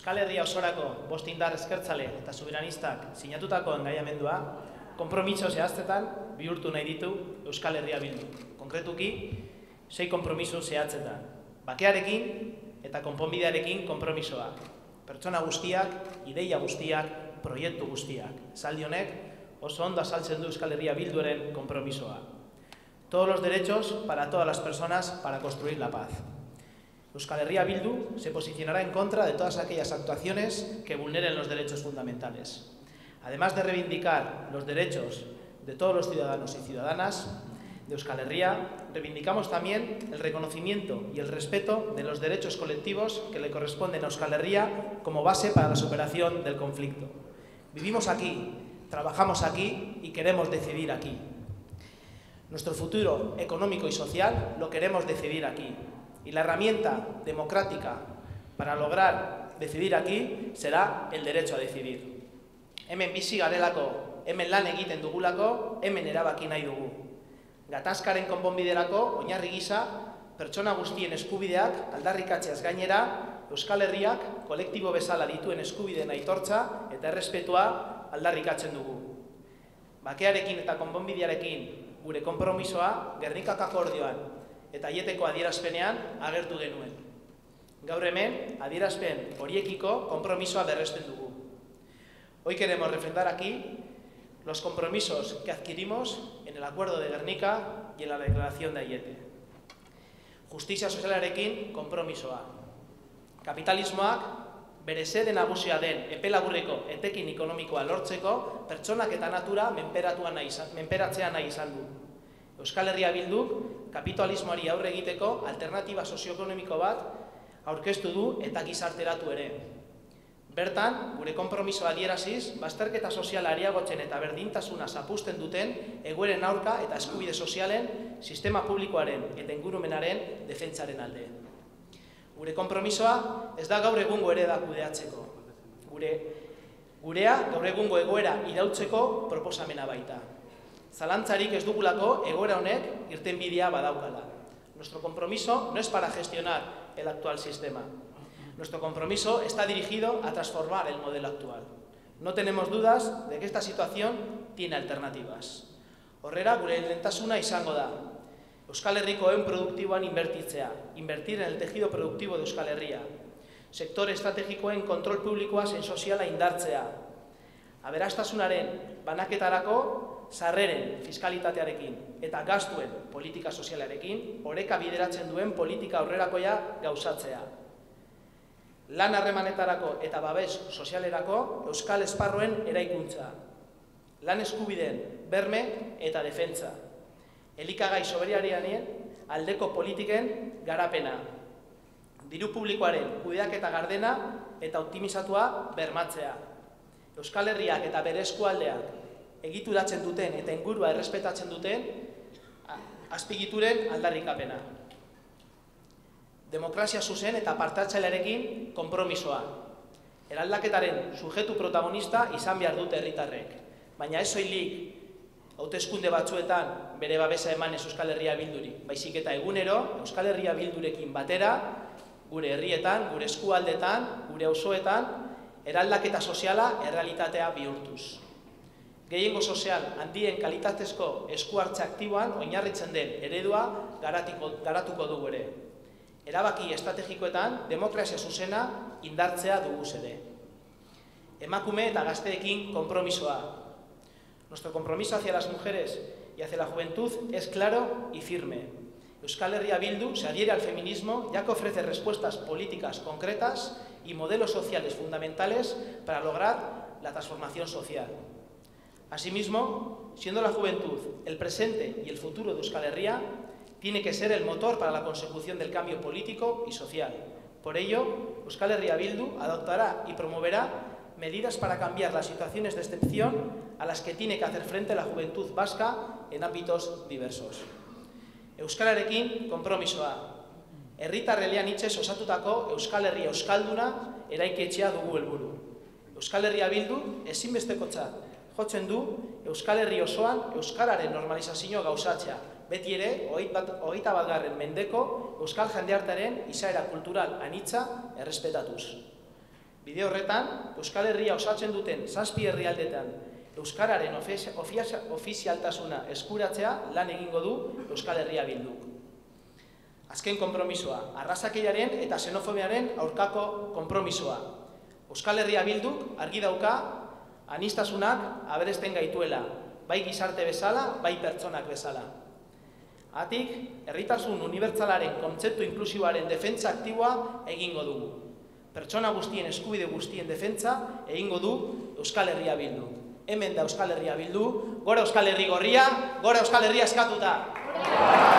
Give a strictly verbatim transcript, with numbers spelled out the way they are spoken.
Euskal Herria osorako bost indar ezkertzale eta soberanistak sinatutako engaiamendua konpromiso zehaztetan bihurtu nahi ditu Euskal Herria Bildu. Konkretuki, sei konpromiso zehatzetan. Bakearekin eta konponbidearekin konpromisoa. Pertsona guztiak, ideia guztiak, proiektu guztiak. Esaldi honek oso ondo azaltzen du Euskal Herria Bilduren konpromisoa. Todos los derechos para todas las personas para construir la paz. Euskal Herria Bildu se posicionará en contra de todas aquellas actuaciones que vulneren los derechos fundamentales. Además de reivindicar los derechos de todos los ciudadanos y ciudadanas de Euskal Herria, reivindicamos también el reconocimiento y el respeto de los derechos colectivos que le corresponden a Euskal Herria como base para la superación del conflicto. Vivimos aquí, trabajamos aquí y queremos decidir aquí. Nuestro futuro económico y social lo queremos decidir aquí. Y la herramienta democrática para lograr decidir aquí será el derecho a decidir. Hemen bizi garelako, hemen lan egiten dugulako, hemen erabaki nahi dugu. Gatazkaren konponbiderako oinarri gisa, pertsona guztien eskubideak aldarrikatzeaz gainera, Euskal Herriak kolektibo bezala dituen eskubideen aitortza eta errespetua aldarrikatzen dugu. Bakearekin eta konponbidearekin gure konpromisoa Gernikako akordioan eta Aieteko adierazpenean agertu genuen. Gaur hemen, adierazpen horiekiko konpromisoa berresten dugu. Hoy queremos refrendar aquí los compromisos que adquirimos en el Acuerdo de Gernika y en la Declaración de Aiete. Justizia sozialarekin konpromisoa. Kapitalismoak bere xede nagusia den epe laburreko etekin ekonomikoa lortzeko pertsonak eta natura menperatzea nahi izan du. Euskal Herria Bilduk kapitalismoari aurre egiteko alternatiba sozioekonomiko bat aurkeztu du eta gizarteratu ere. Bertan, gure konpromisoa adieraziz, bazterketa soziala areagotzen eta berdintasuna zapuzten duten egoeren aurka eta eskubide sozialen, sistema publikoaren eta ingurumenaren defentsaren alde. Gure konpromisoa ez da gaur egungo eredak kudeatzeko. Gure, gurea gaur egungo egoera irautzeko proposamena baita. Zalantzarik ez dugulako egoera honek irtenbidea badaukala. Nuestro compromiso no es para gestionar el actual sistema. Nuestro compromiso está dirigido a transformar el modelo actual. No tenemos dudas de que esta situación tiene alternativas. Horrera, gure lehentasuna izango da. Euskal Herriko ehun produktiboan invertitzea, invertir en el tejido productivo de Euskal Herria. Sektore estrategikoen kontrol publikoa zein soziala indartzea. Aberastasunaren banaketarako sarreren fiskalitatearekin eta gastuen politika sozialarekin oreka bideratzen duen politika aurrerakoia gauzatzea. Lan harremanetarako eta babes sozialerako euskal esparruen eraikuntza. Lan eskubideen berme eta defentsa. Elikagai soberaniaren aldeko politiken garapena. Diru publikoaren kudeaketa gardena eta optimizatua bermatzea. Euskal Herriak eta bere eskualdeak egituratzen duten eta ingurua errespetatzen duten azpigituren aldarrikapena. Demokrazia zuzen eta partartzailearekin konpromisoa. Eraldaketaren sujetu protagonista izan behar dute herritarrek. Baina ez soilik hauteskunde batzuetan bere babesa emanez Euskal Herria Bilduri. Baizik eta egunero Euskal Herria Bildurekin batera, gure herrietan, gure eskualdetan, gure auzoetan, eraldaketa soziala errealitatea bihurtuz. Gehiengo sozial handien kalitatezko eskuhartze aktiboan oinarritzen den eredua garatuko dugu ere. Erabaki estrategikoetan demokrazia zuzena indartzea dugu ere. Emakume eta gazteekin konpromisoa. Nuestro compromiso hacia las mujeres y hacia la juventud es claro y firme. Euskal Herria Bildu se adhiere al feminismo ya que ofrece respuestas políticas concretas y modelos sociales fundamentales para lograr la transformación social. Asimismo, siendo la juventud el presente y el futuro de Euskal Herria, tiene que ser el motor para la consecución del cambio político y social. Por ello, Euskal Herria Bildu adoptará y promoverá medidas para cambiar las situaciones de excepción a las que tiene que hacer frente la juventud vasca en ámbitos diversos. Euskalarekin konpromisoa. Herritar eleanitzez osatutako Euskal Herria euskalduna eraiketxea dugu helburu. Euskal Herria Bildu ezinbestekotzat jotzen du Euskal Herri osoan euskararen normalizazio gauzatzea, beti ere hogeita batgarren mendeko euskal jendartearen izaera kultural anitza errespetatuz. Bide horretan, Euskal Herria osatzen duten zazpi herrialdetan euskararen ofizialtasuna eskuratzea lan egingo du Euskal Herria Bilduk. Azken konpromisoa, arrazakeriaren eta xenofobiaren aurkako konpromisoa. Euskal Herria Bilduk argi dauka aniztasunak aberesten gaituela, bai gizarte bezala, bai pertsonak bezala. Hatik, herritasun unibertsalaren kontzeptu inklusiboaren defentsa aktiboa egingo dugu. Pertsona guztien eskubide guztien defentsa egingo du Euskal Herria Bildu. Hemen da Euskal Herria Bildu, gora Euskal Herri gorria, gora Euskal Herria eskatuta!